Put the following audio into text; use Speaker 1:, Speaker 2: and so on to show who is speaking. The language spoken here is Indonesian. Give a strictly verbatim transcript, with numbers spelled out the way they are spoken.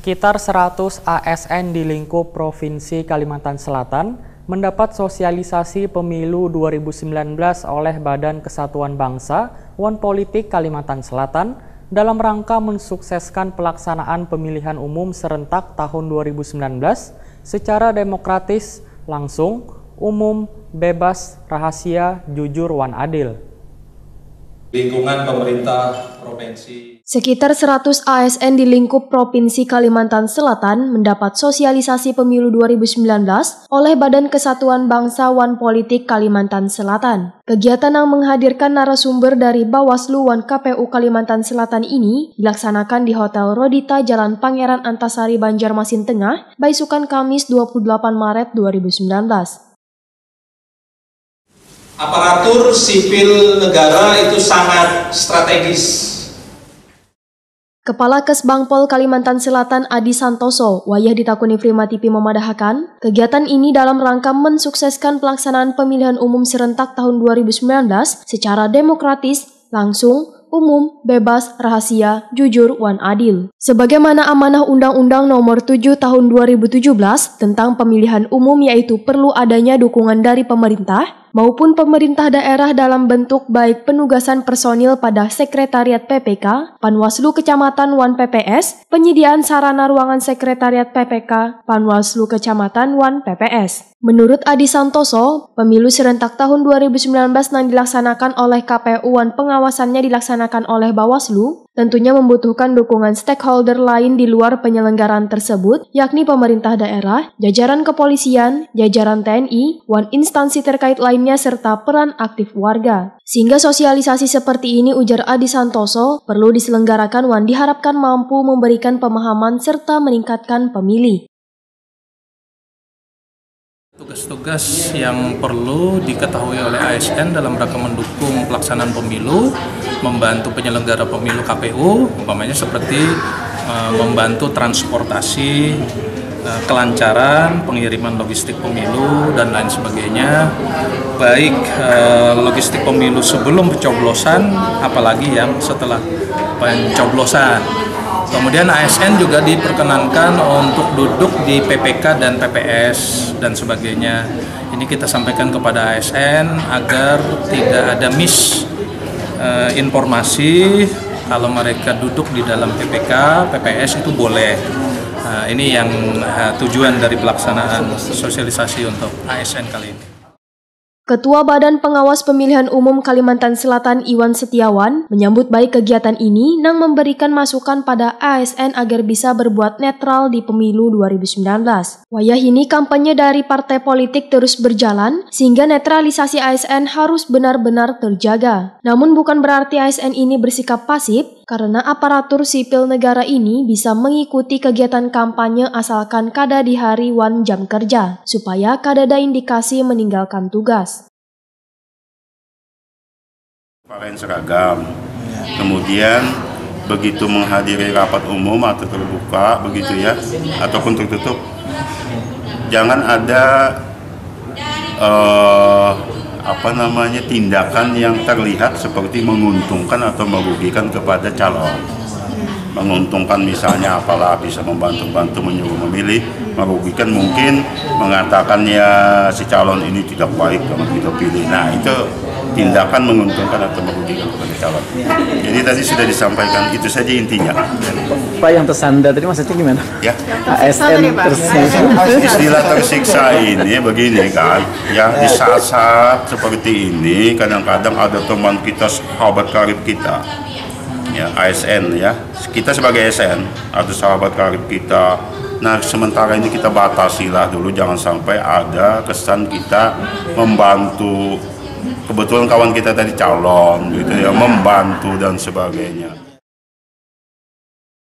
Speaker 1: Sekitar seratus A S N di lingkup Provinsi Kalimantan Selatan mendapat sosialisasi pemilu dua ribu sembilan belas oleh Badan Kesatuan Bangsa One Politik Kalimantan Selatan dalam rangka mensukseskan pelaksanaan pemilihan umum serentak tahun dua ribu sembilan belas secara demokratis, langsung, umum, bebas, rahasia, jujur, wan adil.
Speaker 2: Lingkungan pemerintah provinsi.
Speaker 3: Sekitar seratus A S N di lingkup Provinsi Kalimantan Selatan mendapat sosialisasi pemilu dua ribu sembilan belas oleh Badan Kesatuan Bangsa One Politik Kalimantan Selatan. Kegiatan yang menghadirkan narasumber dari Bawaslu One K P U Kalimantan Selatan ini dilaksanakan di Hotel Rodita Jalan Pangeran Antasari, Banjarmasin Tengah, Baisukan Kamis dua puluh delapan Maret dua ribu sembilan belas.
Speaker 2: Aparatur sipil negara itu sangat strategis.
Speaker 3: Kepala Kesbangpol Kalimantan Selatan Adi Santoso, wayah ditakuni Prima T V memadahakan, kegiatan ini dalam rangka mensukseskan pelaksanaan pemilihan umum serentak tahun dua ribu sembilan belas secara demokratis, langsung, umum, bebas, rahasia, jujur, wan adil. Sebagaimana amanah Undang-Undang Nomor tujuh Tahun dua ribu tujuh belas tentang pemilihan umum, yaitu perlu adanya dukungan dari pemerintah maupun pemerintah daerah dalam bentuk baik penugasan personil pada Sekretariat P P K, Panwaslu Kecamatan One P P S, penyediaan sarana ruangan Sekretariat P P K, Panwaslu Kecamatan One P P S. Menurut Adi Santoso, pemilu serentak tahun dua ribu sembilan belas yang dilaksanakan oleh K P U One pengawasannya dilaksanakan oleh Bawaslu, tentunya membutuhkan dukungan stakeholder lain di luar penyelenggaraan tersebut, yakni pemerintah daerah, jajaran kepolisian, jajaran T N I, One instansi terkait lainnya, serta peran aktif warga. Sehingga sosialisasi seperti ini, ujar Adi Santoso, perlu diselenggarakan One diharapkan mampu memberikan pemahaman serta meningkatkan pemilih.
Speaker 4: Tugas-tugas yang perlu diketahui oleh A S N dalam rangka mendukung pelaksanaan pemilu, membantu penyelenggara pemilu K P U, umpamanya seperti uh, membantu transportasi, uh, kelancaran, pengiriman logistik pemilu, dan lain sebagainya, baik uh, logistik pemilu sebelum pencoblosan, apalagi yang setelah pencoblosan. Kemudian A S N juga diperkenankan untuk duduk di P P K dan P P S dan sebagainya. Ini kita sampaikan kepada A S N agar tidak ada miss uh, informasi kalau mereka duduk di dalam P P K, P P S itu boleh. Uh, ini yang uh, tujuan dari pelaksanaan sosialisasi untuk A S N kali ini.
Speaker 3: Ketua Badan Pengawas Pemilihan Umum Kalimantan Selatan Iwan Setiawan menyambut baik kegiatan ini nang memberikan masukan pada A S N agar bisa berbuat netral di pemilu dua ribu sembilan belas. Wayah ini kampanye dari partai politik terus berjalan sehingga netralisasi A S N harus benar-benar terjaga. Namun bukan berarti A S N ini bersikap pasif karena aparatur sipil negara ini bisa mengikuti kegiatan kampanye asalkan kada di hari wan jam kerja supaya kada ada indikasi meninggalkan tugas.
Speaker 5: Pakaian seragam, kemudian begitu menghadiri rapat umum atau terbuka begitu ya, ataupun tertutup, jangan ada uh, apa namanya tindakan yang terlihat seperti menguntungkan atau merugikan kepada calon. Menguntungkan misalnya apalah bisa membantu-bantu menyuruh memilih, merugikan mungkin mengatakan ya si calon ini tidak baik kalau kita pilih. Nah itu tindakan menguntungkan atau merugikan kepada calon. Jadi tadi sudah disampaikan, itu saja intinya.
Speaker 6: Pak, yang tersandar tadi maksudnya gimana?
Speaker 5: Ya.
Speaker 6: A S N tersiksa.
Speaker 5: Istilah tersiksa ini begini kan, ya di saat-saat seperti ini kadang-kadang ada teman kita, sahabat karib kita, ya A S N ya, kita sebagai A S N atau sahabat karib kita. Nah sementara ini kita batasilah dulu, jangan sampai ada kesan kita membantu. Kebetulan kawan kita tadi calon gitu ya, membantu dan sebagainya.